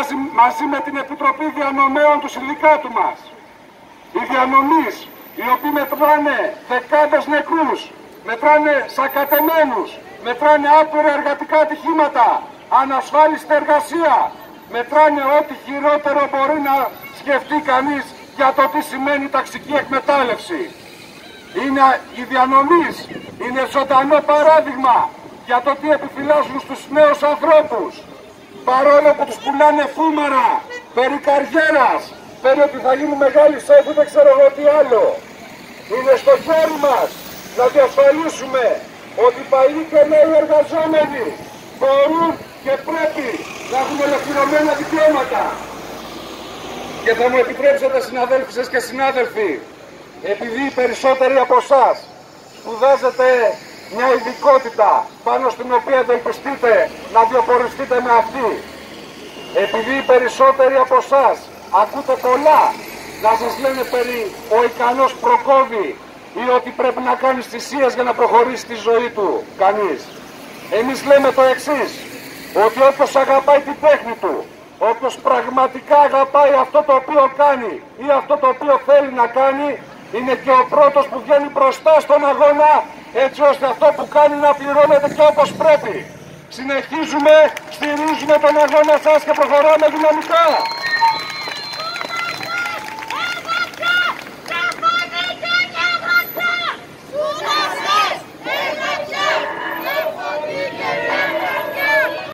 μαζί με την Επιτροπή Διανομέων του Συνδικάτου μας. Οι διανομείς, οι οποίοι μετράνε δεκάδες νεκρούς, μετράνε σακατεμένους, μετράνε άπειρα εργατικά ατυχήματα, ανασφάλιστη εργασία, μετράνε ό,τι χειρότερο μπορεί να σκεφτεί κανείς για το τι σημαίνει ταξική εκμετάλλευση. Οι διανομείς είναι ζωντανό παράδειγμα για το τι επιφυλάσσουν στους νέους ανθρώπους, παρόλο που τους πουλάνε φούμαρα περί καριέρας, περί ότι θα γίνουν μεγάλοι σέφοι, δεν ξέρω εγώ τι άλλο. Είναι στο χέρι μας να διασφαλίσουμε ότι παλιοί και νέοι εργαζόμενοι μπορούν και πρέπει να έχουν ολοκληρωμένα δικαιώματα. Και θα μου επιτρέψετε, συναδέλφισες και συνάδελφοι, επειδή οι περισσότεροι από εσάς σπουδάζετε μια ειδικότητα πάνω στην οποία ευελπιστείτε να διοπορευτείτε με αυτή, επειδή οι περισσότεροι από εσάς ακούτε πολλά να σας λένε περί ο ικανός προκόβει ή ότι πρέπει να κάνει θυσίες για να προχωρήσει τη ζωή του κανείς. Εμείς λέμε το εξής, ότι όποιος αγαπάει την τέχνη του, όποιος πραγματικά αγαπάει αυτό το οποίο κάνει ή αυτό το οποίο θέλει να κάνει, είναι και ο πρώτος που βγαίνει μπροστά στον αγώνα, έτσι ώστε αυτό που κάνει να πληρώνεται και όπως πρέπει. Συνεχίζουμε, στηρίζουμε τον αγώνα σας και προχωράμε δυναμικά.